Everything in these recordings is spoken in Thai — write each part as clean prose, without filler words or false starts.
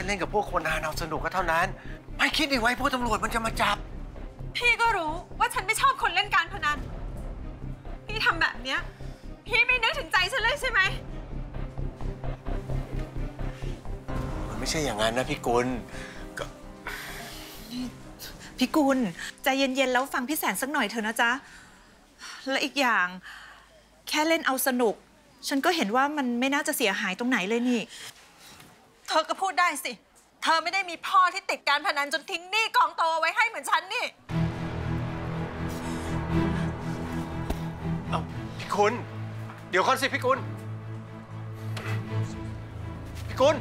เล่นกับพวกคนหาเอาสนุกก็เท่านั้นไม่คิดดีไว้พวกตำรวจมันจะมาจับพี่ก็รู้ว่าฉันไม่ชอบคนเล่นการพนันพี่ทำแบบเนี้ยพี่ไม่นึกถึงใจฉันเลยใช่ไหมมันไม่ใช่อย่างนั้นนะพี่กุลพี่กุลใจเย็นๆแล้วฟังพี่แสงสักหน่อยเถอะนะจ๊ะและอีกอย่างแค่เล่นเอาสนุกฉันก็เห็นว่ามันไม่น่าจะเสียหายตรงไหนเลยนี่เธอก็พูดได้สิเธอไม่ได้มีพ่อที่ติดการพนันจนทิ้งหนี้กองโตไว้ให้เหมือนฉันนี่เอาพี่กุลเดี๋ยวก่อนสิพี่กุลพี่กุล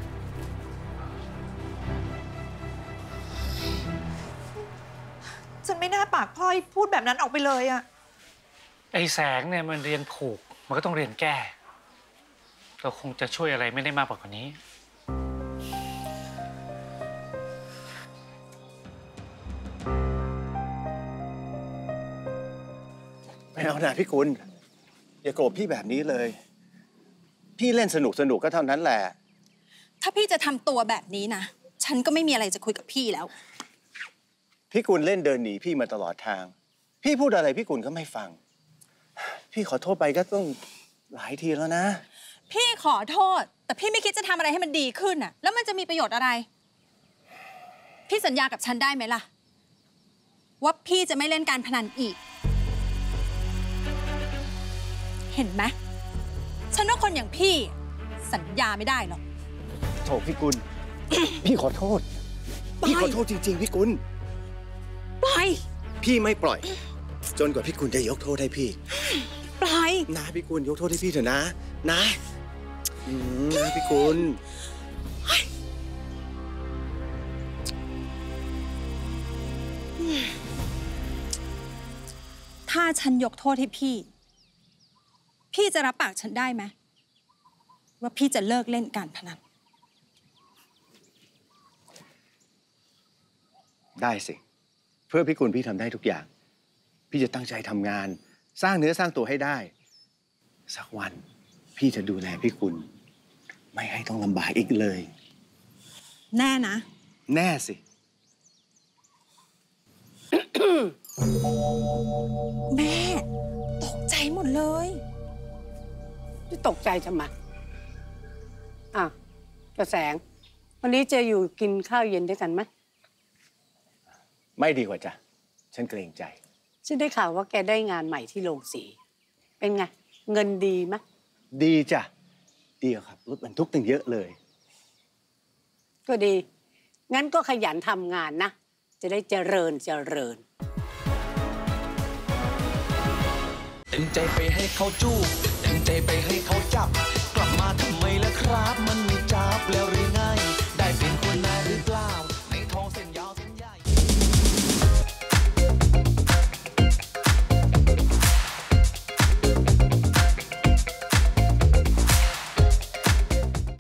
ฉันไม่น่าปากพลอยพูดแบบนั้นออกไปเลยอะไอ้แสงเนี่ยมันเรียนผูกมันก็ต้องเรียนแก้เราคงจะช่วยอะไรไม่ได้มากกว่านี้ไม่เอานะพี่กุลอย่าโกรธพี่แบบนี้เลยพี่เล่นสนุกก็เท่านั้นแหละถ้าพี่จะทำตัวแบบนี้นะฉันก็ไม่มีอะไรจะคุยกับพี่แล้วพี่กุลเล่นเดินหนีพี่มาตลอดทางพี่พูดอะไรพี่กุลก็ไม่ฟังพี่ขอโทษไปก็ต้องหลายทีแล้วนะพี่ขอโทษแต่พี่ไม่คิดจะทำอะไรให้มันดีขึ้นน่ะแล้วมันจะมีประโยชน์อะไรพี่สัญญากับฉันได้ไหมล่ะว่าพี่จะไม่เล่นการพนันอีกเห็นไหมฉันว่าคนอย่างพี่สัญญาไม่ได้หรอกโถพี่กุล พี่ขอโทษพี่ขอโทษจริงๆพี่กุลปล่อยพี่ไม่ปล่อยจนกว่าพี่กุลจะยกโทษให้พี่ปล่อยนะพี่กุลยกโทษให้พี่เถอะนะนะพี่กุลถ้าฉันยกโทษให้พี่จะรับปากฉันได้ไหมว่าพี่จะเลิกเล่นการพนันได้สิเพื่อพี่กุลพี่ทำได้ทุกอย่างพี่จะตั้งใจทำงานสร้างเนื้อสร้างตัวให้ได้สักวันพี่จะดูแลพี่กุลไม่ให้ต้องลำบากอีกเลยแน่นะแน่สิแม่ตกใจหมดเลยจะตกใจทำไมกระแสงวันนี้จะอยู่กินข้าวเย็นด้วยกันไหมไม่ดีกว่าจ้ะฉันเกรงใจฉันได้ข่าวว่าแกได้งานใหม่ที่โรงสีเป็นไงเงินดีไหมดีจ้ะดีครับรถบรรทุกตั้งเยอะเลยก็ดีงั้นก็ขยันทำงานนะจะได้เจริญเต็มใจไปให้เขาจูบเต็มใจไปให้เขาจับกลับมาทำไมล่ะครับมันไม่จับแล้ว